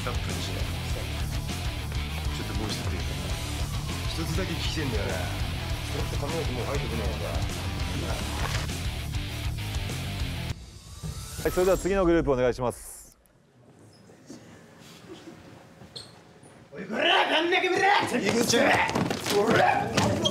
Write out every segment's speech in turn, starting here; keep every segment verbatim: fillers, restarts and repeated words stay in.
タップにしない。ちょっともう一つ一つだけ聞きてんだよね。それって髪の毛もう生えてこないのか。 はい、それでは次のグループお願いします。 おいこらかんなきぶら次口おら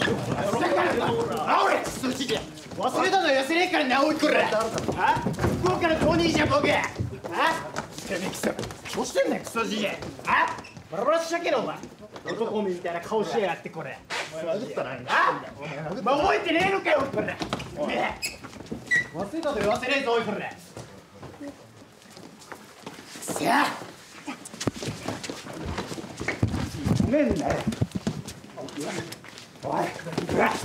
あ俺そっちで忘れたの痩せねえからなおいこらあ福岡のトニーじゃ僕あてめえきさどうしてんだよクソじじいあバラバラしちゃけろお前男みたいな顔しやがってこれお前バグったなあお前覚えてねえのかよこれお前忘れたと言わせねえぞおいこれさあめんなよおいほら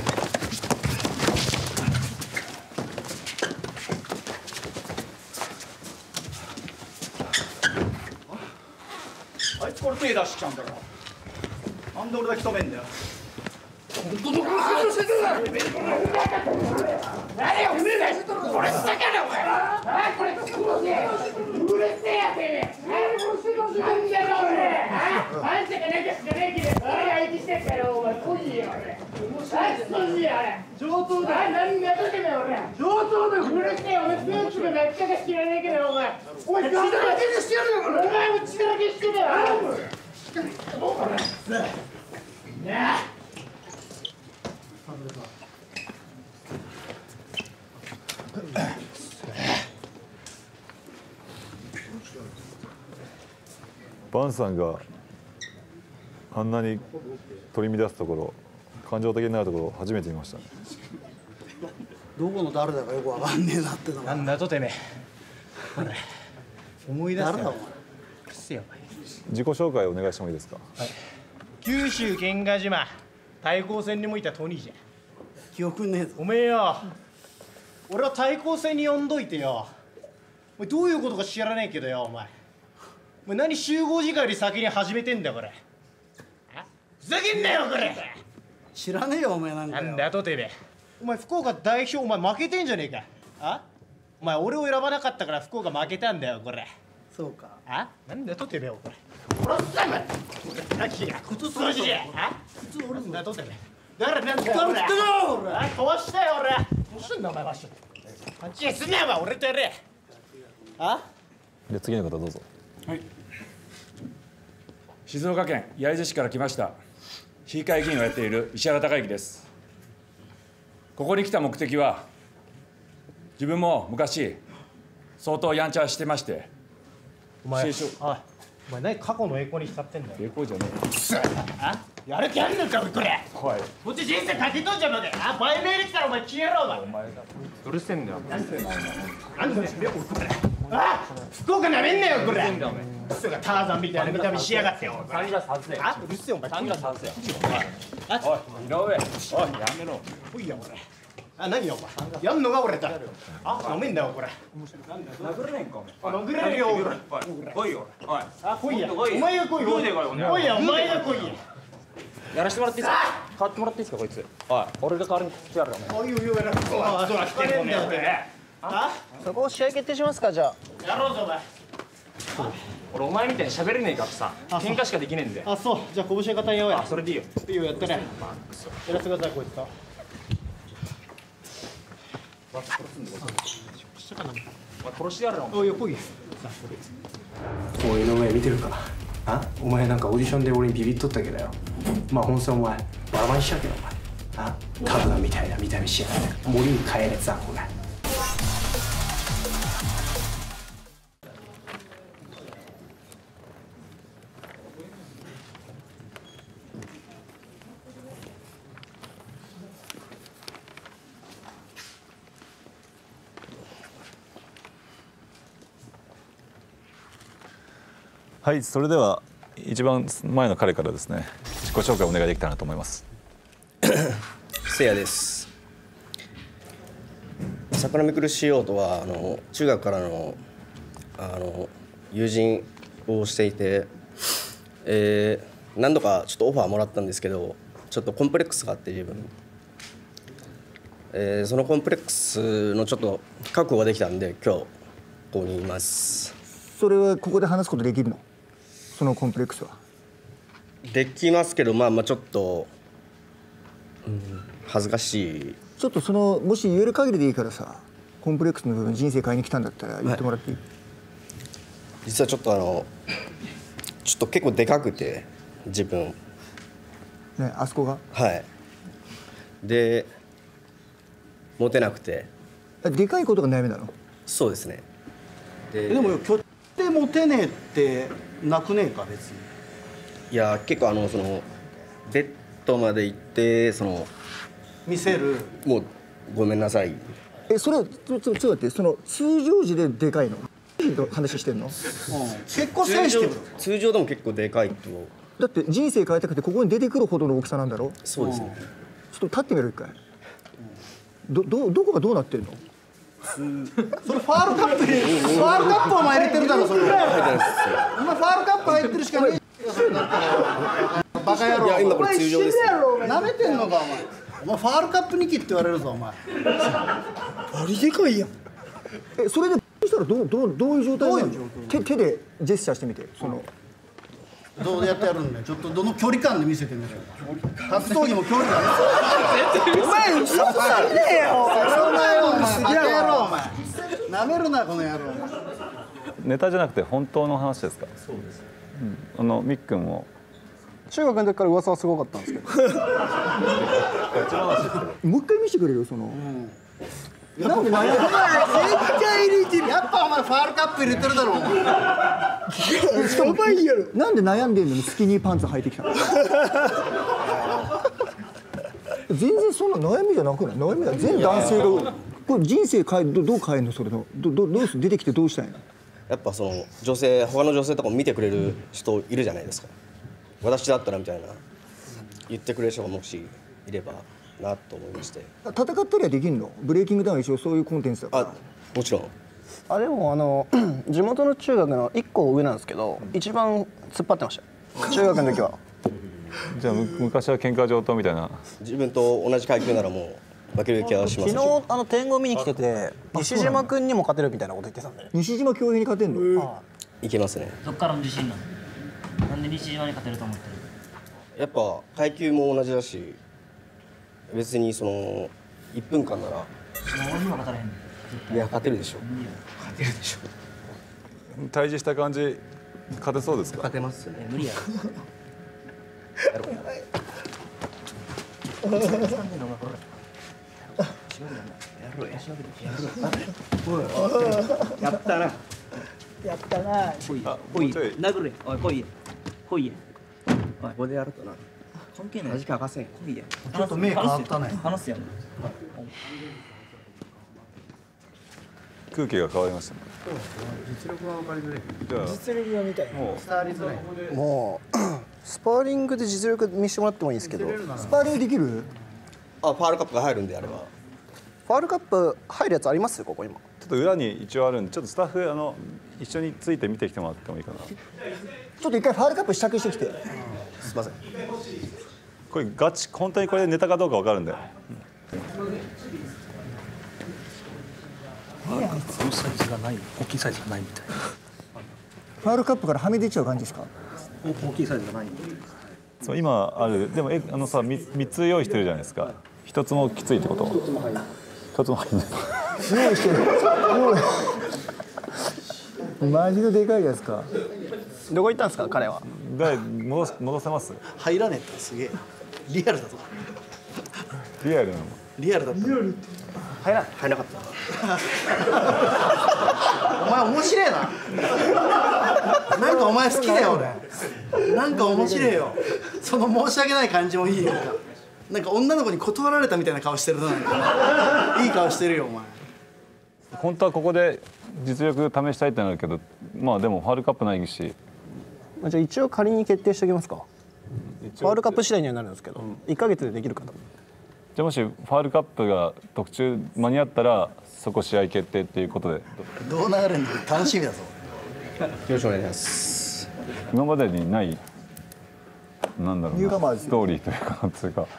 あいつこれ手出しちゃうんだろなんで俺だけ止めんだよ本当のことしてた何をおめえこれしたからお前あこれうるせえやてめえなんだろ俺あんたがなきゃ知らねえけど俺相手してっからお前来いよ俺来いよ俺上等だ何がとてめえ俺上等だうるせえお前スーツのなっちゃか知らねえけどお前お前血だらけしてやるよこれお前も血だらけしてたよどうかなねえバンさんがあんなに取り乱すところ、感情的になるところ初めて見ましたね。 どこの誰だかよくわかんねえなってのなんだとてめえほら思い出すよ誰だお前くせよ自己紹介お願いしてもいいですか。 はい、九州喧嘩島対抗戦にもいたトニーじゃ記憶ねえぞおめえよ俺は対抗戦に呼んどいてよお前どういうことか知らねえけどよお前お前何集合時間より先に始めてんだよこれふざけんなよこれ知らねえよお前なんかよなんだよとてめえお前福岡代表お前負けてんじゃねえかあお前俺を選ばなかったから福岡負けたんだよこれそうかあなんだよとてめえこれ殺すぞお前何が靴掃除じゃあ靴俺なんだとてめえだからなんだよ俺あ壊したよ俺どうしてんだお前マッシュあっちへすんなお前俺とやれあじゃあ次の方どうぞ。 はい、静岡県焼津市から来ました市議会議員をやっている石原孝之です。ここに来た目的は自分も昔相当やんちゃしてましてお前あお前何過去の栄光に浸ってんだよ栄光じゃねあやる気あんのかこれえはいこっち人生かけとんじゃんまであ売名できたらお前消えろお前お前だうるせえんだよ。 なんでこれあ福岡なめんなよこれクソがターザンみたいな見た目しやがってよサングラス外せあうるせえお前サングラス外せよあおい井上おいやめろ来いよこれあ何よお前やんのが俺だあ飲めんだよこれ殴れねえんかお前殴れるよ来いよおいあ来いやお来いよ前が来いよ来いよ来いやお前が来いややらしてもらっていいですか代わってもらっていいですかこいつおい俺が代わりに来てやるよあいいよいいよやらあそう聞かねえんだよねあそこを試合決定しますかじゃあやろうぞお前俺お前みたいに喋れねえからさ喧嘩しかできねえんだよあそうじゃあ拳型やろうやそれでいいよいいよやったねやらせてくださいこいつとお前殺してやるよおいよ来いよおい井上見てるかあお前なんかオーディションで俺にビビっとったけどよまあ本戦お前バラバラにしちゃうけどお前あタブナみたいな見た目しやがって森に帰れざんこがはい、それでは一番前の彼からですね、自己紹介お願いできたらなと思います。 せいやです。桜見苦しいようとはあの中学からのあの友人をしていて、えー、何度かちょっとオファーもらったんですけど、ちょっとコンプレックスがあって自分、えー、そのコンプレックスのちょっと確保ができたんで今日ここにいます。 それはここで話すことできるの？ そのコンプレックスは。 できますけど、まあまあちょっと、うん、恥ずかしい。 ちょっとそのもし言える限りでいいからさ、コンプレックスの部分人生変えに来たんだったら言ってもらっていい？はい、 実はちょっとあのちょっと結構でかくて自分ね、あそこがはいでモテなくて。 でかいことが悩みなの？ そうですね。 で, でもよ、拠点モテねえってなくねえか別に。 いや結構あのそのベッドまで行ってその見せるもうごめんなさい。 えそれはちょちょちょっと待って、その通常時ででかいの話してんの？うん、 結構センシティブ。 通常でも結構でかいと。 だって人生変えたくてここに出てくるほどの大きさなんだろ？ そうですね。 ちょっと立ってみる一回。どどどこがどうなってんの？ それファールカップにファールカップお前入れてるだろそれ。お前ファールカップ入ってるしかねえ。バカ野郎。いや今これ通常です。なめてんのかお前。お前ファールカップにきって言われるぞお前。バリでかいやん。 えそれでしたらどうどうどういう状態なの？手手でジェスチャーしてみて。そのどうやってやるんだよ。ちょっとどの距離感で見せてみろよ。格闘技も距離感。お前嘘つかねえよ。そんなよお前。バカ野郎お前。なめるなこの野郎。 ネタじゃなくて本当の話ですか？そうです。うん、あのみっくんも中学の時から噂はすごかったんですけど。 もう一回見せてくれるよその。うんなんで悩んでる？ 絶対入れてる。やっぱお前ファールカップ入れてるだろお前。 しかもなんで悩んでんのにスキニーパンツ履いてきたの？全然そんな悩みじゃなくない？悩みは全男性がこれ人生変えどどう変えんのそれのどどどうす出てきてどうしたいの？ やっぱその女性他の女性とかも見てくれる人いるじゃないですか。私だったらみたいな言ってくれる人がもしいればなと思いまして。 戦ったりはできんの？ブレイキングダウンは一応そういうコンテンツだから。 あもちろん。 あでもあの地元の中学のいっこ上なんですけど一番突っ張ってましたよ中学の時は。 じゃあ昔は喧嘩上等みたいな。 自分と同じ階級ならもう負ける気はしますし。 昨日あの天狗見に来てて西島君にも勝てるみたいなこと言ってたんで。 西島恭平に勝てんの？ いけますね。 どっからの自信なの？なんで西島に勝てると思ってる？ やっぱ階級も同じだし別にそのいっぷんかんなら俺には勝たれへんねん。 いや勝てるでしょ。勝てるでしょ。 対峙した感じ勝てそうですか？ 勝てますね。 無理やろ。やろう。やったな。 やったな。 来いや。来い。殴れ。おい来いや。来いや。おいここでやるとな。 関係ない。 マジかかせん。 来いや。 ちょっと目変わったね。 話すやん。 空気が変わりましたね。 実力は分かりづらい。 じゃあ実力が見たい。 もう伝わりづらい。 もうスパーリングで実力見せてもらってもいいんですけど。 スパーリングできる？ あファールカップが入るんであれば。 ファールカップ入るやつありますよここ今。 ちょっと裏に一応あるんでちょっとスタッフあの一緒について見てきてもらってもいいかな。 ちょっと一回ファールカップ試着してきて。 すいません。 これガチ本当にこれでネタかどうかわかるんで。 このサイズがない大きいサイズがないみたいな。 ファールカップからはみ出ちゃう感じですか？ 大きいサイズがない。 そう今あるでもえあのさみ三つ用意してるじゃないですか。一つもきついってこと？一つも入んない。一つも入んない。 用意してる。マジででかいやつか。 どこ行ったんですか彼は。 で戻す戻せます？ 入らねえってすげえ。リアルだぞ。 リアルなの？ リアルだった。 入らない。 入らなかった。 お前面白いな。なんかお前好きだよ俺。なんか面白いよ。その申し訳ない感じもいいよ。なんか女の子に断られたみたいな顔してるな。なんかいい顔してるよお前。 本当はここで実力試したいってなるけど、まあでもファールカップないし。 じゃあ一応仮に決定しておきますか。ファールカップ次第にはなるんですけど、いっかげつでできるかと。 じゃあもしファールカップが特注間に合ったらそこ試合決定っていうことで。 どう流れるの楽しみだぞ。 よろしくお願いします。 今までにないなんだろうなストーリーというかつうか。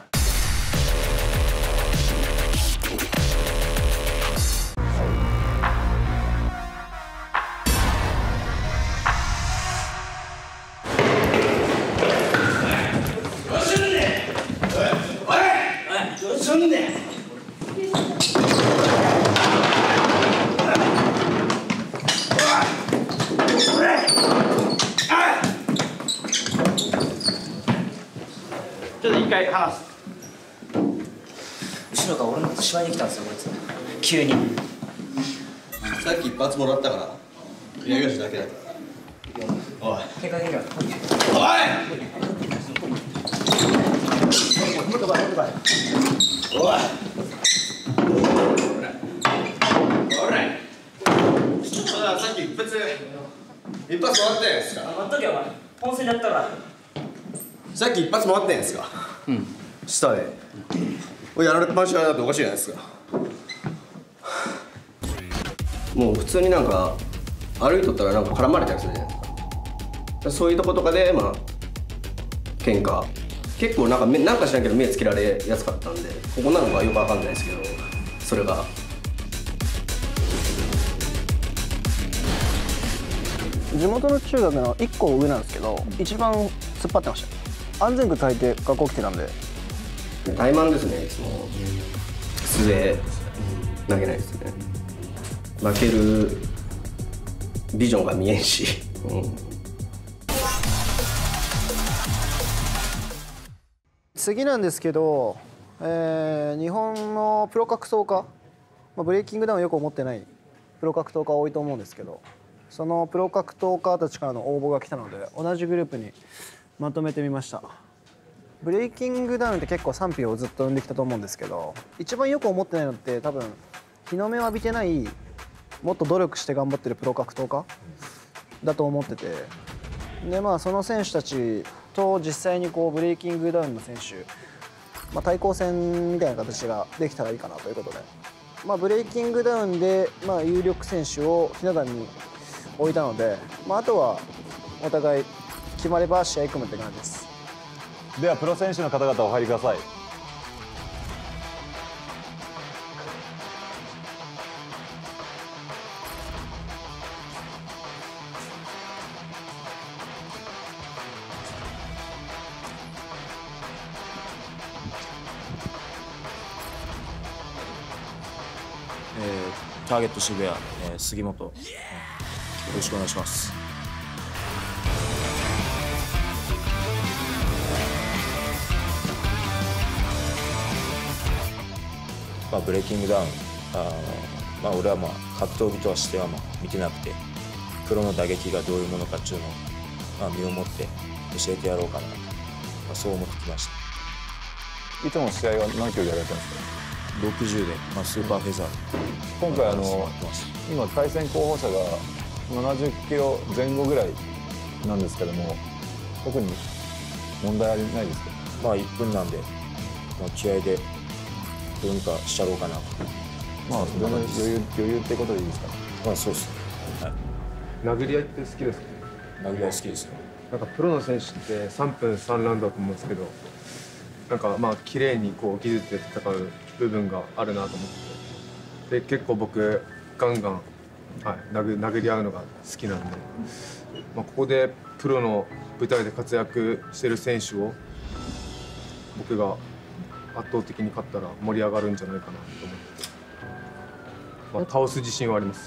んねん。 ちょっと一回離す。後ろから俺のこと芝居に来たんですよこいつ。急に。 さっき一発もらったから宮吉だけだから。おい結果的にはおいもっと前もっと前。 おいおいさっき一発一発もらったやんすか。 待っとけよお前。本戦でやったら。 さっき一発もらったやんすか。うん下でこれやられっぱなしだっておかしいじゃないですか。もう普通になんか歩いとったらなんか絡まれたりするじゃないですか。そういうとことかでまあ喧嘩結構なんか目なんか知らんけど目つけられやすかったんでここなのかよくわかんないですけどそれが地元の中学のいっこ上なんですけど一番突っ張ってました。安全靴履いて学校来てたんで怠慢ですね。いつも素で投げないですね。負けるビジョンが見えんし、うん、 次なんですけど、えー、日本のプロ格闘家、まあ、ブレイキングダウンよく思ってないプロ格闘家多いと思うんですけどそのプロ格闘家たちからの応募が来たので同じグループにまとめてみました。ブレイキングダウンって結構賛否をずっと生んできたと思うんですけど一番よく思ってないのって多分日の目を浴びてないもっと努力して頑張ってるプロ格闘家だと思っててでまあその選手たちと実際にこうブレイキングダウンの選手、まあ、対抗戦みたいな形ができたらいいかなということで、まあ、ブレイキングダウンでまあ有力選手をひな壇に置いたので、まあ、あとはお互い決まれば試合組むって感じです。 ではプロ選手の方々お入りください。 えー、ターゲット渋谷、えー、杉本、えー、よろしくお願いします。まあ、ブレイキングダウン、あまあ、俺はまあ格闘技としてはまあ見てなくてプロの打撃がどういうものかっていうのを、まあ、身をもって教えてやろうかなと、まあ、そう思ってきました。 いつも試合は何競技やられてるんですか。 ろくじゅうで、まあ、スーパーフェザー今回あの今対戦候補者がななじゅっキロ前後ぐらいなんですけども特に問題ありないですか。 まあいっぷんなんで、まあ、気合でどうにかしちゃろうかなと。 まあそれの余裕余裕ってことでいいですか。 まあそうですね。はい。 殴り合いって好きですか。 殴り合い好きですよ。 なんかプロの選手ってさんぷんさんラウンドだと思うんですけど、なんかまあ綺麗にこう技術で戦う部分があるなと思ってて、で結構僕ガンガン、はい、殴殴り合うのが好きなんで、まあ、ここでプロの舞台で活躍してる選手を僕が圧倒的に勝ったら盛り上がるんじゃないかなと思って、まあ、倒す自信はあります。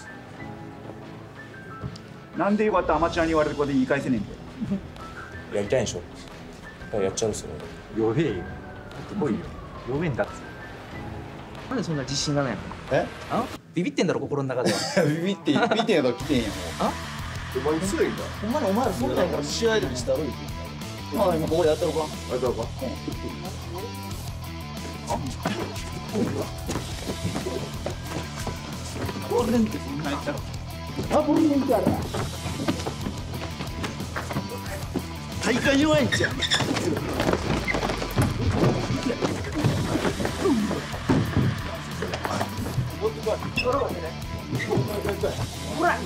なんでよかったアマチュアに言われることで言い返せねえんだよ。 やりたいんでしょ。やっちゃうっすよ。 弱えよ。すごいよ。弱えんだっつ。 なんでそんな自信がないの。 え？ あ？ビビってんだろ心の中では。 ビビってビビってんやと来てんやもう。 あ？ お前強いんだ。 お前らお前らそんなんから試合でもしたろうよ。まあ今ここでやったろか。やったろか。ボールレンってそんなやったろ。あ、ボールレンってある。大会弱いんじゃん。ほら。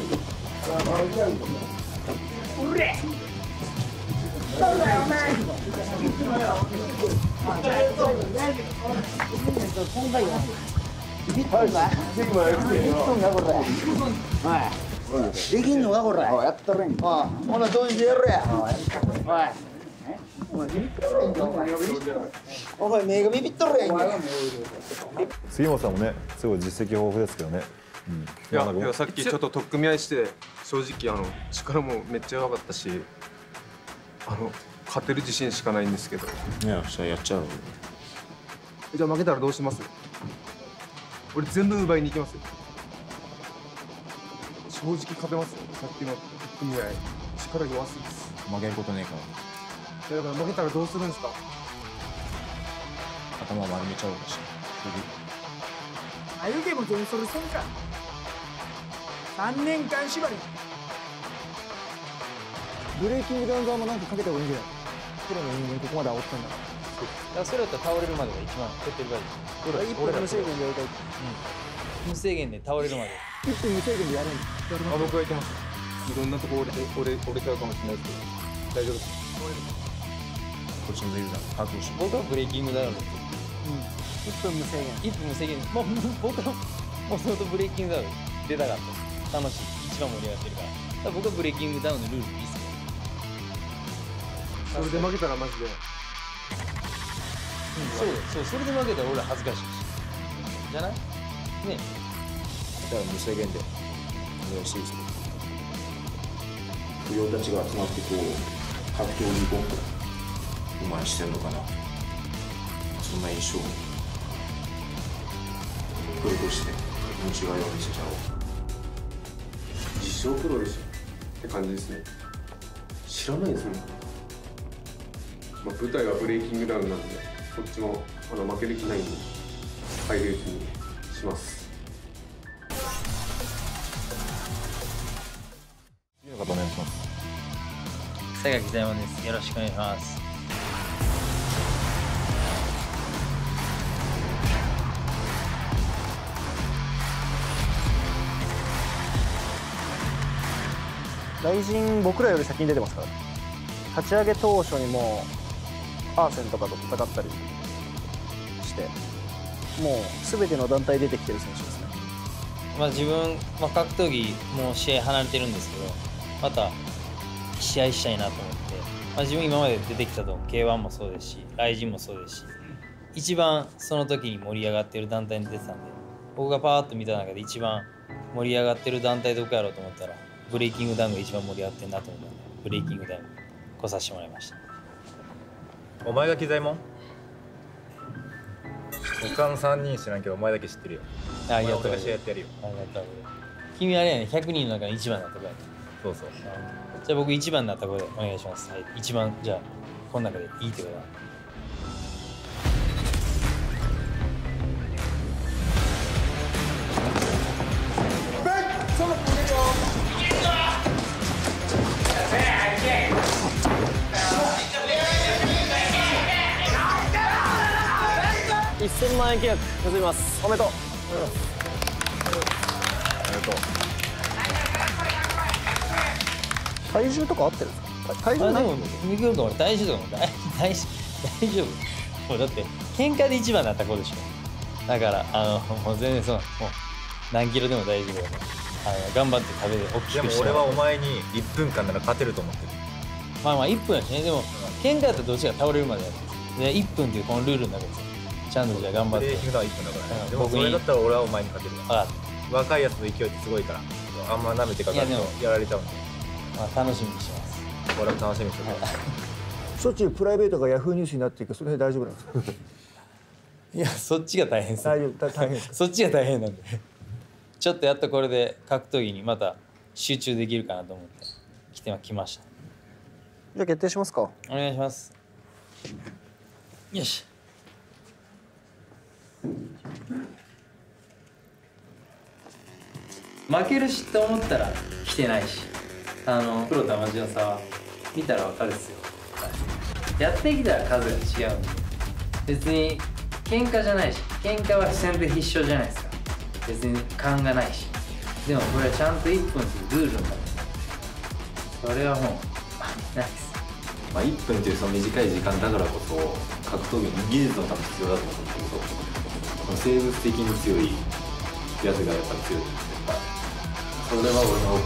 うれ。なんだよお前。できんのかこれ。やったれん。ほなどうしてやるや。おい。 お前目がビビっとるやんけ。 杉本さんもねすごい実績豊富ですけどね。うん、 いやいやさっきちょっと取っ組み合いして正直あの力もめっちゃ弱かったし、あの勝てる自信しかないんですけど。 いやじゃあやっちゃう。 じゃあ負けたらどうします？俺全部奪いに行きますよ。正直勝てますよ。さっきの取っ組み合い力弱すぎです。 負けることねえかいら。 やだから負けたらどうするんですか？ 頭丸めちゃおうかしあゆげも全それせんか。さんねんかん縛り。 ブレイキングダウン側もなんかかけた方がいいんじゃない？プロの人間ここまで煽ったんだから。 だからそれやったら倒れるまでが一番手っ取り早い。 いっぷん無制限でやりたい。 無制限で倒れるまで。 いっぷん無制限でやるんだ。 あ、僕はいけます。いろんなとこ折れて折れ折れちゃうかもしれないですけど大丈夫です。 こっちのゼルダ覚悟し僕はブレイキングダウンです。 いっぷん無制限。 いっぷん無制限。もう僕はもともとブレイキングダウン出たかった。楽しい。一番盛り上がってるから。だから僕はブレイキングダウンのルールいいっすよ。それで負けたらマジで。 そうそう、それで負けたら俺ら恥ずかしいし。じゃない？ね。 だから無制限でお願いしていいですか？不良たちが集まってこう格闘技ごっこうまいしてんのかな、そんな印象をプロとして違いを見せちゃおう。 実証プロでしょって感じですね。知らないですね。まあ、舞台はブレイキングダウンなんでこっちもあの負ける気ないんで入れる気にします。 次の方お願いします。 榊左衛門です。よろしくお願いします。 雷神僕らより先に出てますからね。立ち上げ当初にもうアーセンとかと戦ったりしてもう全ての団体出てきてる選手ですね。 まあ自分、まあ、格闘技もう試合離れてるんですけどまた試合したいなと思って、まあ、自分今まで出てきたと ケーワン もそうですし雷神もそうですし一番その時に盛り上がってる団体に出てたんで僕がパーッと見た中で一番盛り上がってる団体どこやろうと思ったらブレイキングダウンが一番盛り上がってるなと思ったんでブレイキングダウン来させてもらいました。 お前が機材もん？他のさんにん知らんけどお前だけ知ってるよ。 ありがとう。 俺が試合やってやるよ。 ありがとう。君あれやね、ひゃくにんの中の一番になった子や。 そうそう。 じゃあ僕一番になった子でお願いします。はい、一番じゃあこの中でいいってことだ。 いっせんまんえん契約結びます。おめでとう。 ありがとう。 体重とか合ってるんですか？体重ないんですよ。ミクル君俺体重とかも大大大丈夫。もうだって喧嘩で一番になった子でしょ。だからあのもう全然そのもう何キロでも大丈夫だから。あの頑張って食べて大きくして。 でも俺はお前にいっぷんかんなら勝てると思ってる。 まあまあいっぷんやしね。でも喧嘩だったらどっちが倒れるまでやる。でいっぷんっていうこのルールの中ですよ。ちゃんとじゃあ頑張って。ブレイキングダウンいっぷんだからね。でもそれだったら俺はお前に勝てるわ。若いやつの勢いってすごいからあんま舐めてかかるとやられちゃうんで。 まあ楽しみにしてます。 俺も楽しみにしてます。 しょっちゅうプライベートがヤフーニュースになっていくそれで大丈夫なんですか？ いやそっちが大変です。 大丈夫大変ですか？ そっちが大変なんでちょっとやっとこれで格闘技にまた集中できるかなと思って来てきました。 じゃあ決定しますか？ お願いします。よし。負けるしと思ったら来てないし、あのプロとアマチュアの差は見たら分かるっすよ。やってきたら数が違うんで別に喧嘩じゃないし、喧嘩は先手必勝じゃないですか。別に勘がないし、でもこれはちゃんといっぷんっていうルールになってそれはもうないです。 まあいっぷんというその短い時間だからこそ格闘技の技術のために必要だと思うんだけど、生物的に強いやつがやっぱり強い。それは俺の多くの強い。 。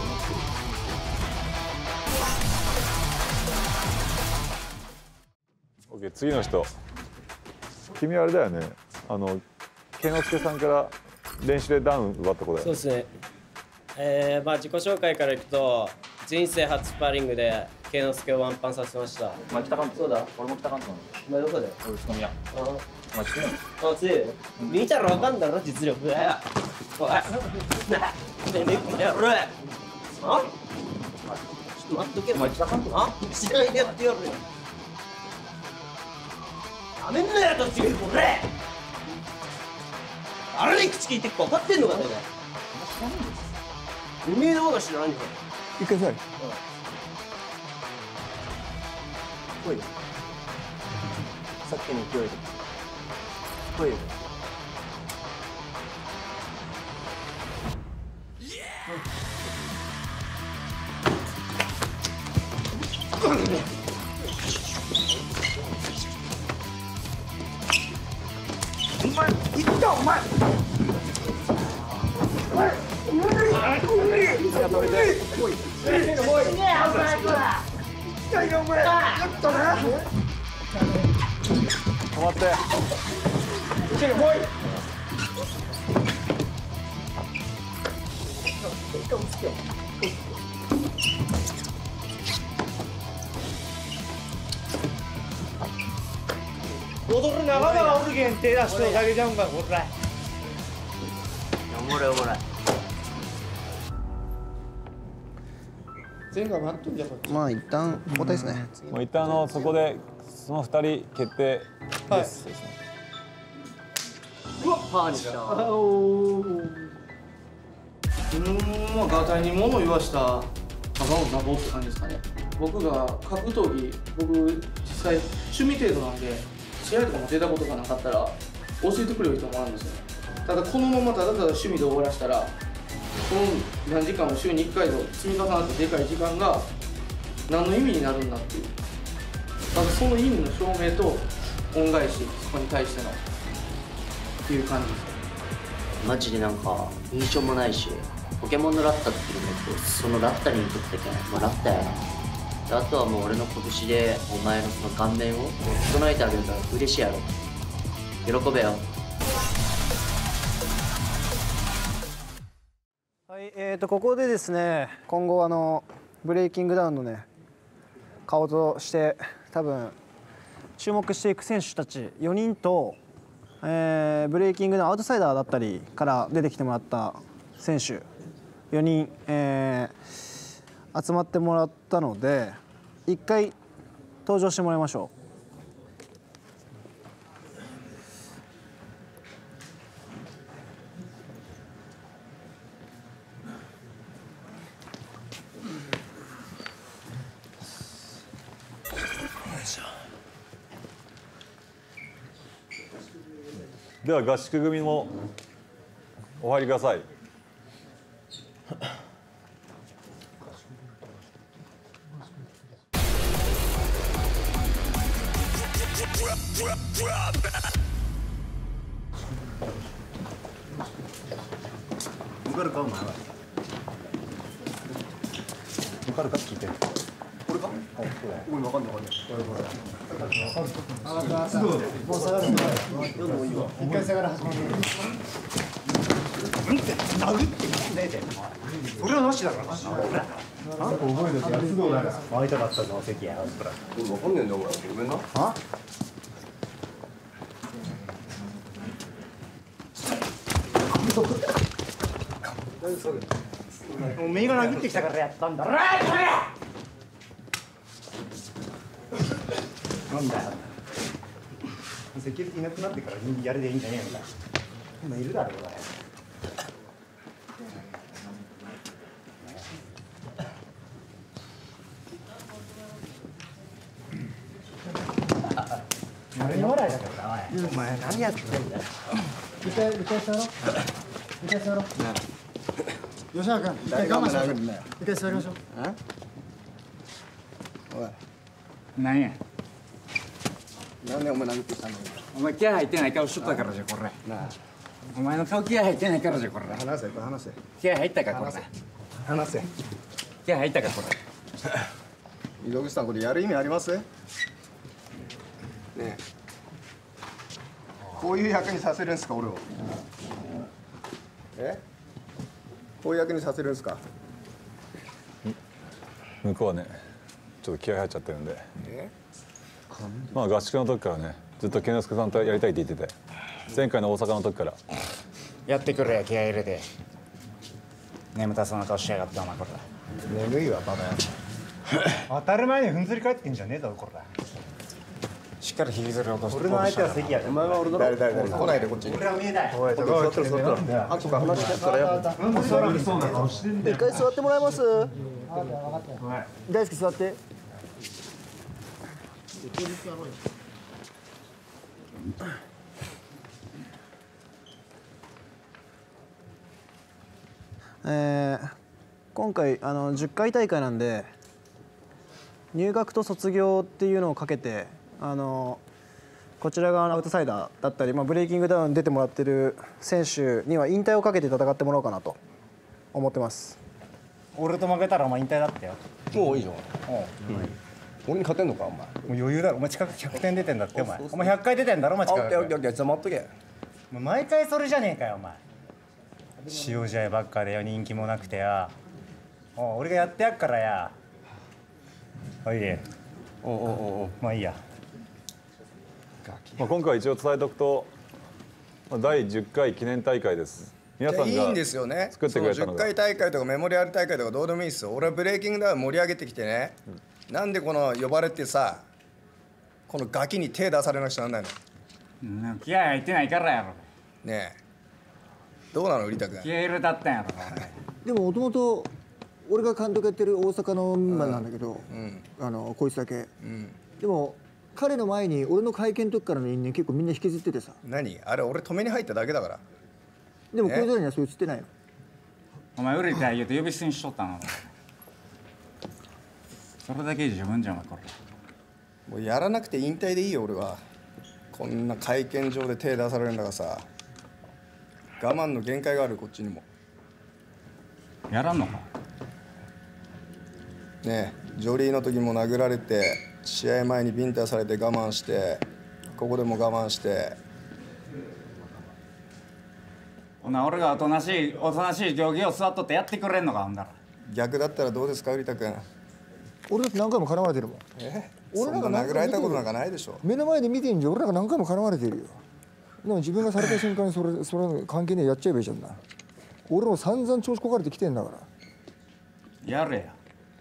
OK、次の人。君あれだよね。あの圭之助さんから練習でダウン奪った子だよ。 そうですね。えー、まあ自己紹介からいくと、人生初スパーリングで圭之助をワンパンさせました。 お前北関東。そうだ。俺も北関東。 お前どこで？ 俺宇都宮。 ああ。お前強い。あ、強いよ。見たらわかんだろ実力。おい。おい。な、ねねこの野郎。あ？ちょっと待っとけ。お前北関東。あ？知らないでやってやるよ。やめんなよ、途中でこれ。あれで口聞いて分かってんのかね。おめえの方が知らないんだよ。 一回さい。 来いよ。さっきの勢いで。来いよ。 お前、いったお前。 止まって。 踊る仲間がおるけん手出しておだけじゃんかこれ。 おもれおもれ。 前回待っとんじゃこっち。 まあ一旦交代ですね。 もう一旦あのそこでその二人決定です。 うわ、パーにした。 おー。自分はガタイに物を言わした幅をなぼって感じですかね。僕が格闘技、僕実際趣味程度なんで試合とかも出たことがなかったら教えてくれる人もあるんですよね。ただこのままただただ趣味で終わらせたらこの何時間も週にいっかいの積み重なってでかい時間が何の意味になるんだっていう、ただその意味の証明と恩返し、そこに対してのっていう感じです。 マジでなんか印象もないし、ポケモンのラッタっていうのとそのラッタにとってけん、まあ、ラッタやな。であとはもう俺の拳でお前のその顔面を整えてあげるから嬉しいやろ。喜べよ。 はい、えーとここでですね、今後あのブレイキングダウンのね顔として多分注目していく選手たちよにんと、えー、ブレイキングダウンアウトサイダーだったりから出てきてもらった選手よにん、えー、集まってもらったので一回登場してもらいましょう。 では合宿組もお入りください。 受かるかお前は。受かるかって聞いて。これか？はい、これ。俺わかんないわかんない。これこれ。すごい。もう下がる。どんどんいいわ。一回下がら始まる。うんって殴ってねえで。俺はなしだからな。あ？覚えとけ。すごいだから。会いたかったぞ関谷。俺わかんねえんだお前。ごめんな。あ？おめえが殴ってきたからやったんだろ。なんだよ。セキュリティいなくなってからやれでいいんじゃねえんだ。今いるだろうがよ。何笑いだからおい。お前何やってんだよ。一回一回座ろう。一回座ろう。吉永君、一回我慢しましょう。一回座りましょう。おい。何や。なんでお前殴ってきたんだよ。 お前気合入ってない顔しとったからじゃこれ。なあ。お前の顔気合入ってないからじゃこれ。 話せ、話せ。 気合入ったかこれ。 話せ。 気合入ったかこれ。 溝口さんこれやる意味あります？ ねえ、こういう役にさせるんですか俺を。えこういう役にさせるんですか。 向こうはねちょっと気合入っちゃってるんで、 えまあ合宿の時からねずっと健之介さんとやりたいって言ってて、前回の大阪の時からやってくれや、気合い入れて。眠たそうな顔しやがってお前これ。 眠いわバカや。 当たり前にふんずり返ってんじゃねえだろこれ。 しっかり引きずり落として。 俺の相手は関谷だ。 お前は俺だろ。誰誰誰来ないでこっちに。 俺は見えない。 おい、座って座って座って。あとか話してからや。 なんで座りそうな顔してんだよ。一回座ってもらえます。大輔座って。 えー、今回あのじゅっかい大会なんで入学と卒業っていうのをかけてあのこちら側のアウトサイダーだったり、まあ、ブレイキングダウンに出てもらってる選手には引退をかけて戦ってもらおうかなと思ってます。 俺と負けたらお前引退だってよ。 もういいじゃん。俺に勝てんのかお前。もう余裕だろ。お前近くひゃくてん出てんだってお前。お前ひゃっかい出てんだろお前近く。 オッケーオッケーオッケー、じゃあ待っとけ。 毎回それじゃねえかよお前。塩試合ばっかでよ、人気もなくてや。お俺がやってやっからや。おいおおおおまあいいや。 まあ今回一応伝えておくと、まあ、だいじゅっかい記念大会です。皆さんがいいんですよね。 作ってくれたのがじゅっかい大会とかメモリアル大会とかどうでもいいですよ。俺はブレイキングダウン盛り上げてきてね、うん、なんでこの呼ばれてさこのガキに手出されなくちゃなんないの。 うん、気合入ってないからやろ。 ねえどうなの瓜田君。 気合入れたったんやろ。 でももともと俺が監督やってる大阪のメンバーなんだけど、 うん、 あのこいつだけ、 うん、 でも彼の前に俺の会見の時からの因縁結構みんな引きずっててさ。 何あれ俺止めに入っただけだから。 でもこいつらにはそう映ってないの。 お前売れた言うて呼び捨てにしとったの。それだけ自分じゃんこれ。 もうやらなくて引退でいいよ俺は。こんな会見場で手出されるんだからさ、我慢の限界があるこっちにも。 やらんのか。 ねえジョリーの時も殴られて試合前にビンタされて我慢して、ここでも我慢して。 ほな俺がおとなしいおとなしい行儀を座っとってやってくれんのかほんだら。 逆だったらどうですか瓜田君。 俺だって何回も絡まれてるもん。 え俺なんか殴られたことなんかないでしょ。 目の前で見てんじゃん。俺なんか何回も絡まれてるよ。でも自分がされた瞬間にそれそれ関係ねえやっちゃえばいいじゃんな。俺も散々調子こかれてきてんだから。 やれ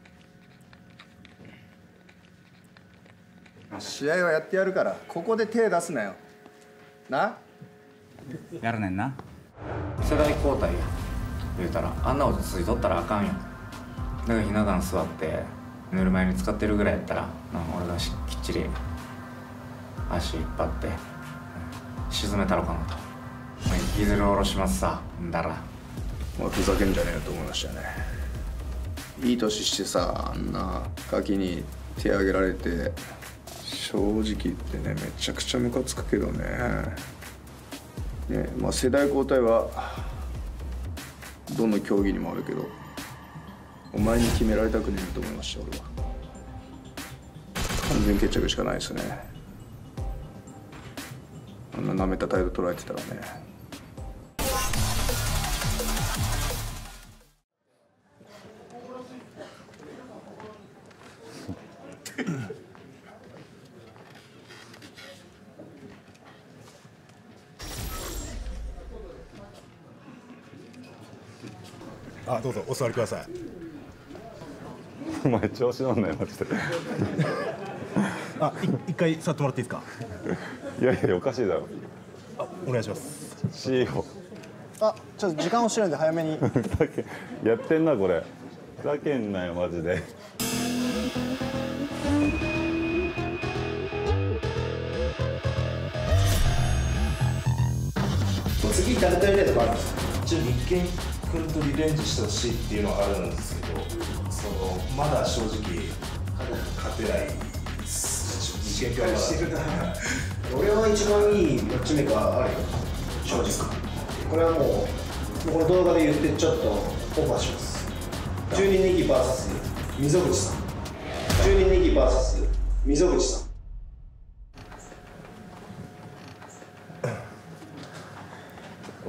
や。試合はやってやるからここで手出すなよ。な。 やるねんな。 世代交代言うたらあんな落ち着いとったらあかんよ。だからひな壇座って寝る前に使ってるぐらいやったら俺がしきっちり足引っ張って沈めたろかなと。引きずり下ろしますさんだら。 お前ふざけんじゃねえよと思いましたよね。いい年してさあんなガキに手挙げられて正直言ってねめちゃくちゃムカつくけどね。ねまあ世代交代はどの競技にもあるけどお前に決められたくねえと思いました俺は。完全決着しかないですね。あんな舐めた態度取られてたらね。 あ、どうぞお座りください。 お前調子乗んなよマジで。 あ、一回座ってもらっていいですか。 いやいやおかしいだろ。 あ、お願いします。 シーオー。 あ、ちょっと時間をしてるんで早めに。 やってんなこれ。ふざけんなよマジで。 次誰とやりたいとかあるんですか。一応日健君とリベンジしてほしいっていうのはあるんですけど、そのまだ正直勝てないです。日健君はしてるな。俺は一番いいマッチメーカーあるよ。正直。これはもうこの動画で言ってちょっとオファーします。じゅうにネギ ブイエス 溝口さん。じゅうにネギ ブイエス 溝口さん。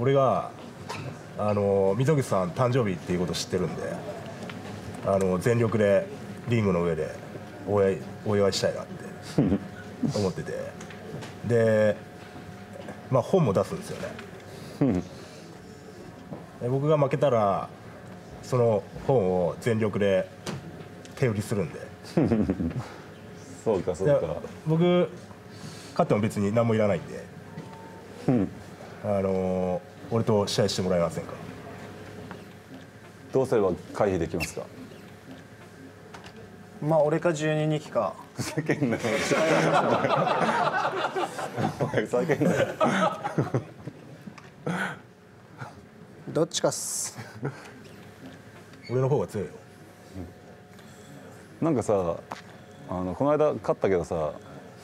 俺があの溝口さん誕生日っていうことを知ってるんで、あの全力でリングの上でお祝いお祝いしたいなって思ってて、で、まあ本も出すんですよね。で僕が負けたらその本を全力で手売りするんで。 そうかそうか。 僕勝っても別に何もいらないんで、あの俺と試合してもらえませんか。 どうすれば回避できますか。 まあ俺かじゅうににきか。 ふざけんなよ。お前ふざけんなよ。 どっちかっす。 俺の方が強いよ。 なんかさ、あのこの間勝ったけどさ。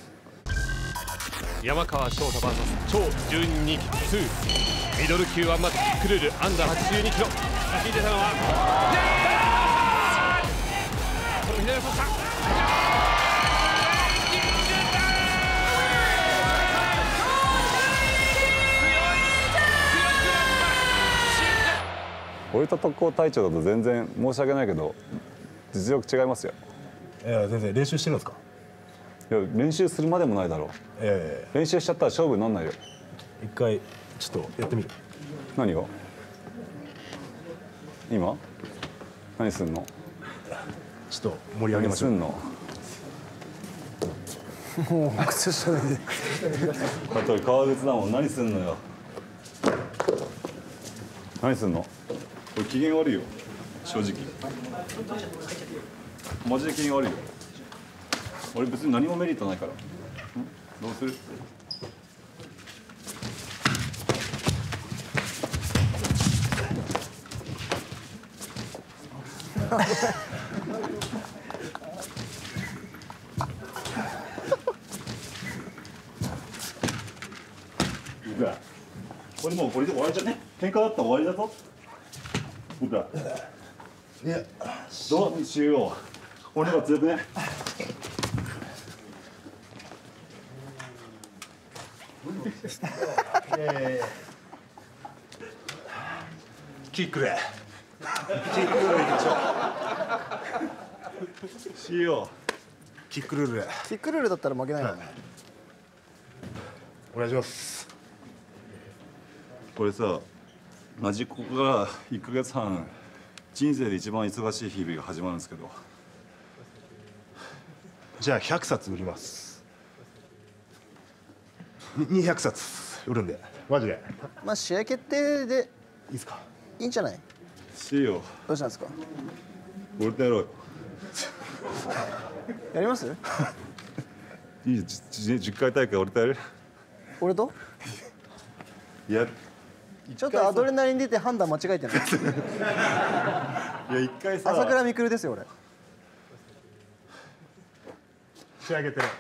山川翔太 ブイエス 超じゅうににきにミドル級ワンマッチキックルールアンダーはちじゅうにキロ。先に出たのはこの左を取った。 俺と特攻隊長だと全然申し訳ないけど実力違いますよ。 いや全然練習してるんですか。 いや練習するまでもないだろう。 ええ練習しちゃったら勝負になんないよ。 一回ちょっとやってみる。 何を今何すんの。 ちょっと盛り上げましょう。 何すんの。 もう靴下脱いで。 あと革靴だもん。何すんのよ。何すんの。俺機嫌悪いよ正直。マジで機嫌悪いよ。俺別に何もメリットないから。どうする。これもうこれで終わりじゃね。喧嘩だったら終わりだぞ。僕ら。いや、どうしよう。俺の方が強くね。 キックで。 キックルールいきましょう。しよう。 キックルールで。 キックルールだったら負けないよね。 お願いします。 これさ、マジここからいっかげつはん人生で一番忙しい日々が始まるんですけど。 じゃあひゃくさつ売ります。にひゃくさつ売るんでマジで。 まあ試合決定でいいですか。 いいんじゃない。 しよう。 どうしたんですか。 俺とやろうよ。 やります。 いいじゅっかい大会俺とやる。 俺と。 いや。 ちょっとアドレナリン出て判断間違えてない。 いや一回さ。 朝倉未来ですよ俺。 仕上げてる。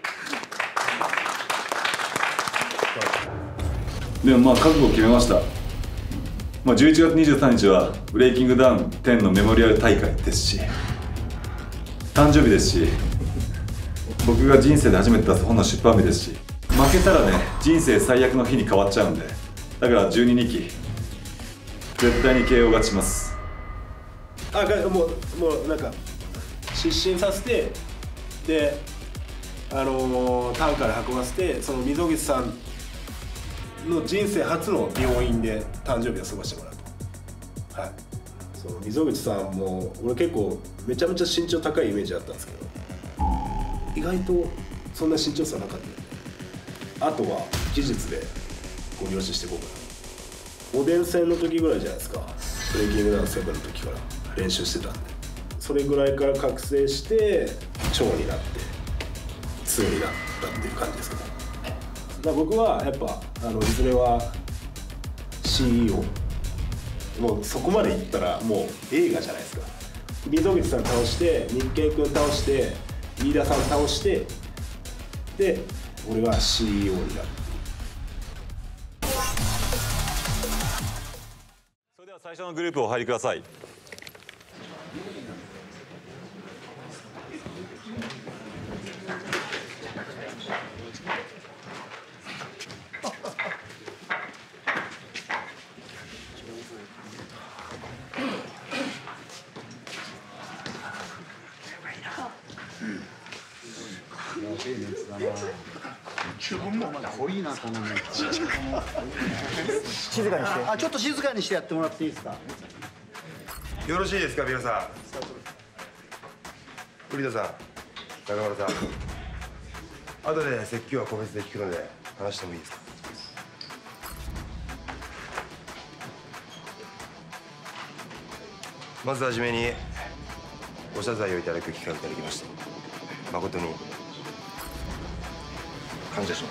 でもまあ覚悟を決めました。まあじゅういちがつにじゅうさんにちはブレイキングダウンじゅうのメモリアル大会ですし、誕生日ですし、僕が人生で初めて出す本の出版日ですし、負けたらね人生最悪の日に変わっちゃうんで、だからじゅうににき絶対に ケーオー 勝ちします。 あ、もうもうなんか失神させて、であのー、タンから運ばせて、その溝口さんの人生初の病院で誕生日を過ごしてもらうと。はい、その溝口さんも俺結構めちゃめちゃ身長高いイメージあったんですけど、意外とそんな身長差なかった。あとは技術でご了承していこうかな。おでん戦の時ぐらいじゃないですか、ブレイキングダウンセブンの時から練習してたんで、それぐらいから覚醒して超になってツーになったっていう感じですかね。だから僕はやっぱあのいずれは シーイーオー、 もうそこまでいったらもう映画じゃないですか。溝口さん倒して日経君倒して飯田さん倒して、で俺は シーイーオー になる。 それでは最初のグループお入りください。 自分もまだ濃いなこのね。 静かにして。 あ、ちょっと静かにしてやってもらっていいですか。 よろしいですか皆さん。栗田さん、中村さん、後で説教は個別で聞くので話してもいいですか。まずはじめにご謝罪をいただく機会をいただきまして誠に感謝します。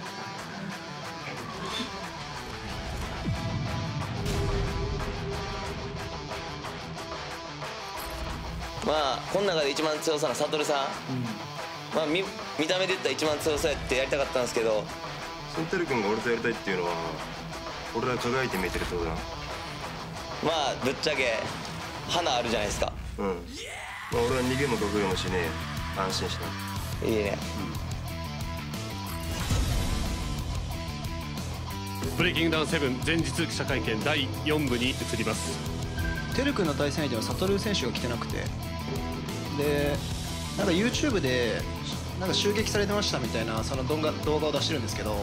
まあこの中で一番強さの悟さん、うん、まあ見見た目で言ったら一番強さやってやりたかったんですけど、 そのてる君が俺とやりたいっていうのは俺は輝いて見えてるってことだな。 まあぶっちゃけ花あるじゃないですか。 うん、まあ、俺は逃げも得意もしねえ。安心しな。 いいね、 うん、ブレイキングダウンセブン前日記者会見だいよん部に移ります。 てるくんの対戦相手は悟選手が来てなくて、でなんか YouTube でなんか襲撃されてましたみたいなその動画動画を出してるんですけど、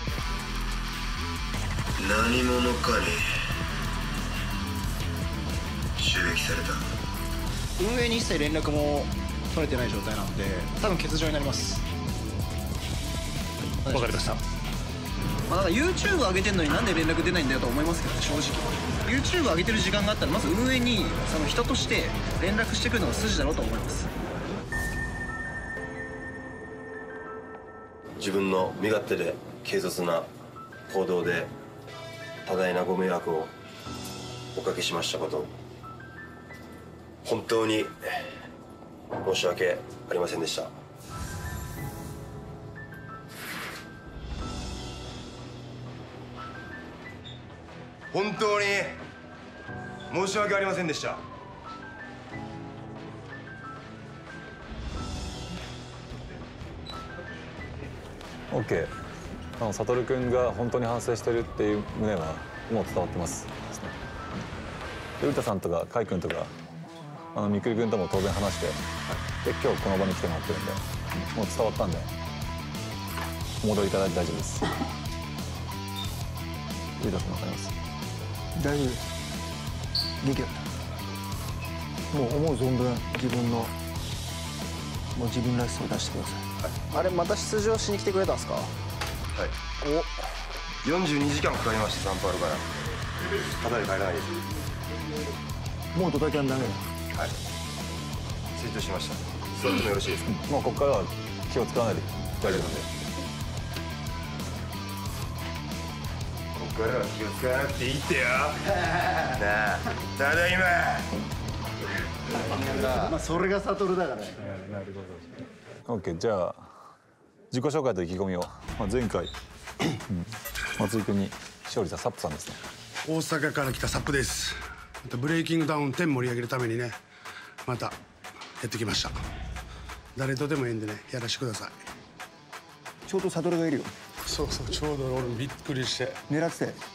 何者かに襲撃された。 運営に一切連絡も取れてない状態なんで多分欠場になります。 わかりました。 まあ、なんか YouTube 上げてんのになんで連絡出ないんだよと思いますけどね、正直 YouTube 上げてる時間があったらまず運営にその人として連絡してくるのが筋だろうと思います。 自分の身勝手で軽率な行動で多大なご迷惑をおかけしましたこと、本当に申し訳ありませんでした。本当に申し訳ありませんでした。 オッケー。あの悟君が本当に反省してるっていう旨はもう伝わってます。で古田さんとか海君とかあのみくり君とも当然話して、で今日この場に来てもらってるんで、もう伝わったんでお戻りいただいて大丈夫です。古田さんわかります？ 大丈夫です。元気だった。もう思う存分自分のもう自分らしさを出してください。 はい、あれまた出場しに来てくれたんですか？はい。 およんじゅうにじかんかかりました。サンパウロからただで帰らないです。 もうドタキャンダメだ。 はい、ツイートしました。座ってもよろしいですか？ もうここからは気を使わないで大丈夫なんで。 ここからは気を使わなくていいってよ。なあ、ただいま。 まあそれが悟だからね。 なるほど。オッケー、じゃあ自己紹介と意気込みを、まあ、前回、うん、松井君に勝利したサップさんですね。 大阪から来たサップです。またブレイキングダウンテン盛り上げるためにね、またやってきました。誰とでもいいんでね、やらしてください。 ちょうど悟がいるよ。 そうそう、ちょうど俺びっくりして狙ってて。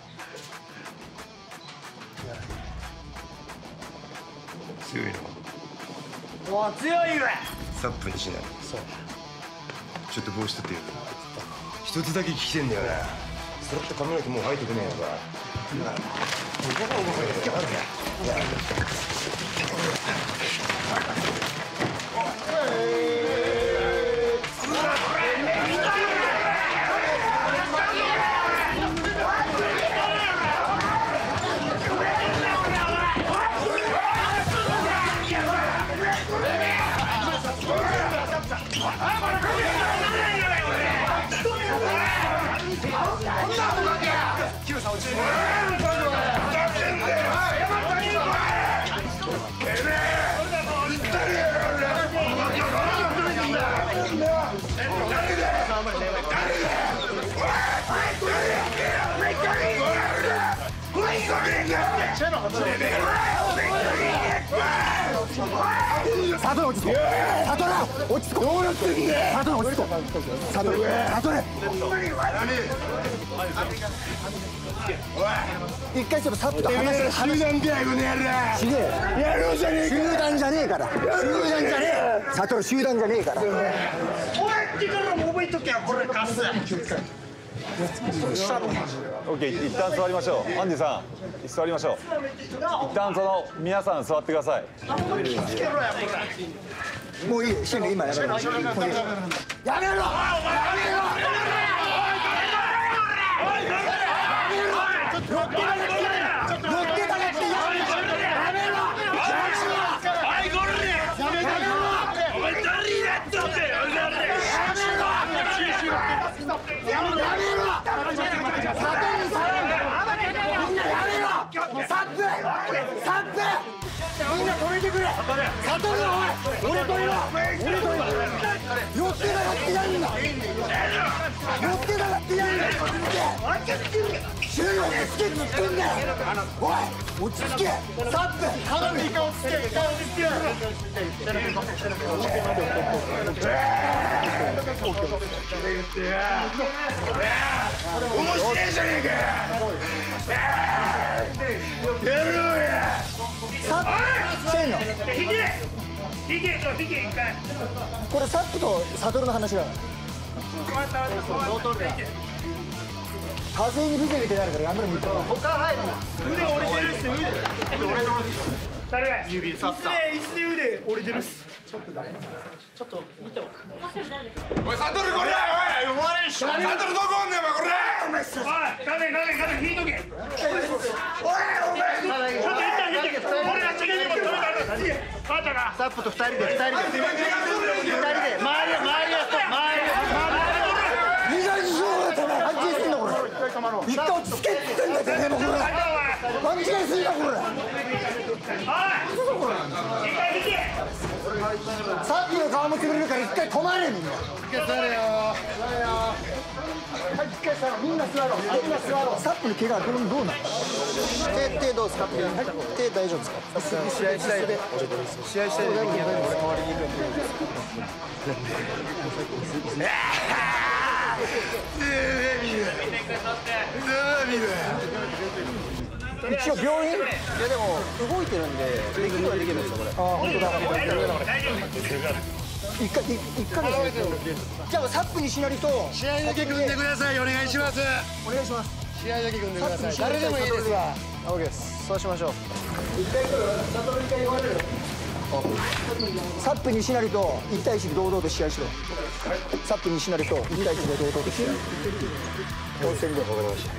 強いの。 お強いわ。 サップにしない。 そう。 ちょっと帽子取ってよ。一つだけ聞きてんだよな。それって髪の毛もう生えてくねえのか。 サトラ落ち着け。サトラ。 落ち着こう。どうなってんだよ。サトル落ち着こう。サトルサトル一回ちょっとサップと話して集団だよこの野郎。ちげえやろうじゃねえか。集団じゃねえから。集団じゃねえ。サトル集団じゃねえから。 おいってからも覚えとけよこれカス。 オッケー、一旦座りましょう。アンディさん、座りましょう。一旦その皆さん座ってください。 もういい、シェンが今やめろ。もういい。やめろ。やめろ。みんな止めてくれ。サトルがおい、俺といろ、俺といろ。寄ってたがってやんな。寄ってたがってやんな。収容でつけって言ってんだよ。おい、落ち着け。サップ、頼む。一回落ち着け。一回落ち着け。面白いじゃねえか。やろうや。サップ、シェンの。引け、引け、引け一回。これサップとサトルの話だ。風にビケビケなるからやめろみたいな。他入るな。腕折れてるっす。腕。誰が？指サップ。いつで腕折れてるっす。ちょっと誰？ちょっと見ておく。 おいサトルこれ！おい、お前サトルどこおんねんお前これ！お前さ。おい、ガメガメガメ引いとけ。おいお前。ちょっと一旦引いてけ。俺が違うとこ止めたんだ。カータが。サップと二人で二人で。二人で周り周りやと周り周り。二段にしようよ。勘違いすんなこれ。一回落ち着けって言ってんだよ。でもこれ。勘違いすんなこれ。さっきの顔も潰れるから一回止まれみんな。一回座れよ。はい、一回座ろう。みんな座ろう。みんな座ろう。サップの怪我はこれどうなの？手手どうですか？手大丈夫ですか？試合したいで。試合したいで。俺代わりに行くんで。一応病院？いやでも動いてるんでできるはできるんですよこれ。ああ本当だ。一回一回じゃあサップにしなりと試合だけ組んでください。お願いします。お願いします。試合だけ組んでください。誰でもいいですわ。オッケーです。そうしましょう。一回来る。サトル一回言われる。サップ西成と一対一で堂々と試合しろ。サップ西成と一対一で堂々と試合。本戦でわかりました。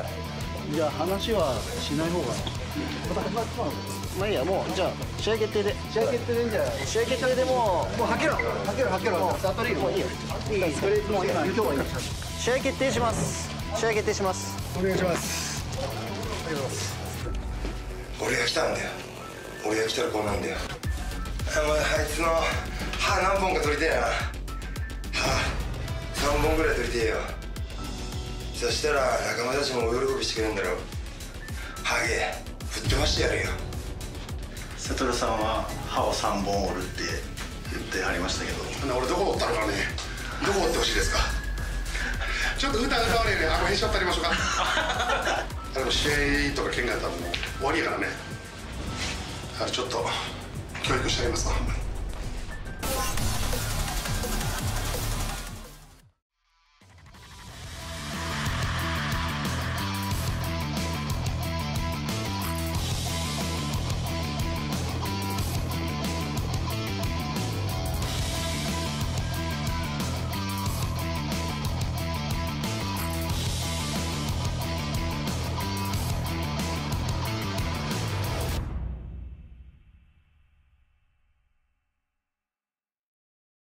じゃあ話はしない方が。まあいいや、もうじゃあ試合決定で。試合決定でいいんじゃない。試合決定でもうもうはけろ。はけろはけろ。もうサトリーもういいよ。いいよ。もう今今日はいい。試合決定します。試合決定します。お願いします。ありがとうございます。 俺が来たんだよ。俺が来たらこうなんだよ。あいつの歯何本か取りたいな。歯さんぼんぐらい取りたいよ。そしたら仲間たちもお喜びしてくれるんだろう。ハゲ吹っ飛ばしてやるよ。 セトルさんは歯をさんぼん折るって言ってはりましたけど、 俺どこ折ったのかね。どこ折ってほしいですか。ちょっと歌歌われね、あの辺しょってありましょうか。でも試合とか喧嘩やったらもう終わりやからね。ちょっと教育してありますわ。